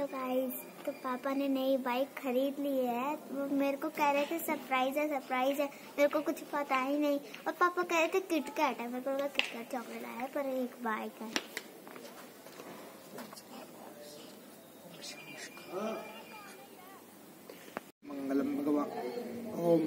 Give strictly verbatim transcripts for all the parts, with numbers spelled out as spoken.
Hello guys, तो पापा ने नई बाइक खरीद ली है। वो मेरे को कह रहे थे सरप्राइज है सरप्राइज है मेरे को कुछ पता ही नहीं। और पापा कह रहे थे किटकैट है, मेरे को लगा किटकैट चॉकलेट आया, पर एक बाइक है। मंगलम भगवान ओम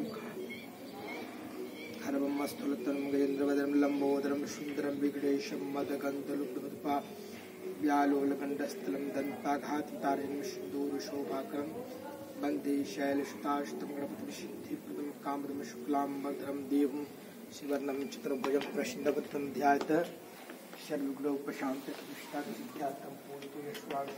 हरवमस्तुलतरम गजेंद्रवदरम लंबोदरम सुंदरम विघ्नेशम मदगंधलुब्धपा व्यालोलगंडस्थलम दंताघाततारिणीं सिंदूरशोभाकरं वन्दे शैलसुताशतं गणपतिं सिद्धिप्रदं कामदं शुक्लांबरधरं देवं शिवर्णं चतुर्भुजं प्रसन्नवदनं ध्यायेत् सर्वविघ्नोपशान्तसिद्ध्यार्थं पूजितो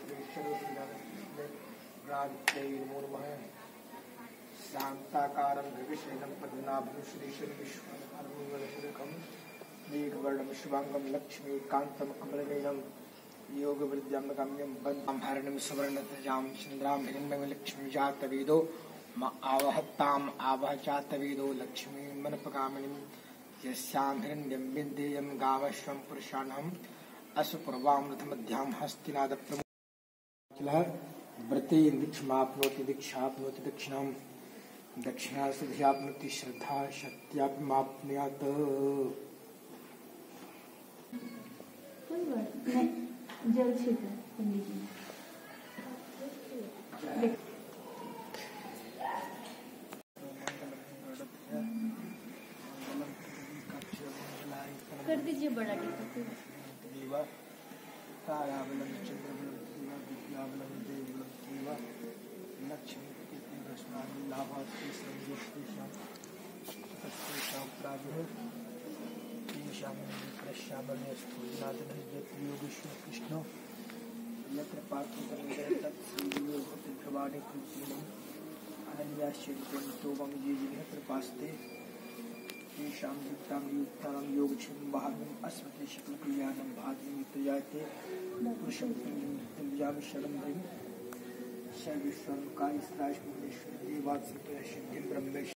यश्वाश्रेश्वरविराजते नमो नमः। शांताकारं भविष्यनं पद्मनाभं श्रीशं विश्वनाथं मेघवर्णं शुभांगं लक्ष्मीकान्तं कमलनयनं योगवृद्ध्यं वन्दं हरणं सुवर्णध्वजां चन्द्रां हिरण्मयं लक्ष्मीजातवेदो म आवहत्ताम् आवहजातवेदो लक्ष्मीं मनपगामिनीं यस्यां हिरण्यं विन्देयं गावश्वं पुरुषाणम् अशुपूर्वामृतमध्यां हस्तिनादप्रमुखः व्रते दीक्षमाप्नोति दीक्षाप्नोति दक्षिणां दक्षिणा सिद्धियाप्नोति श्रद्धा शक्त्याप्माप्नुयात्। जल छिड़का पंडित जी। कर दीजिए बड़ा टीका। ताराबलं चंद्रबलं विद्याबलं देवबलं देवा लक्ष्मीपति कृष्णानि लाभास्ति संजेष्टिशां तत्तेषां प्राजुः तेषां कृष्णामण्यस्तु नादनयत् योगेश्वर कृष्णो यत्र पार्थोतरं तत् श्रीयोगप्रवाणे कृत्रिमम् अनन्याश्चैतन्तो मम ये जिन्हें कृपास्ते तेषां युक्तां युक्तानां योगक्षेमं वहाम्यहम् अस्मते शकलकल्याणं भाग्यं युक्तजायते पुरुषं तुल्यं शरणं ब्रह्म सर्वेश्वरं कार्यस्त्राय देवात् सिद्धिं ब्रह्मेश।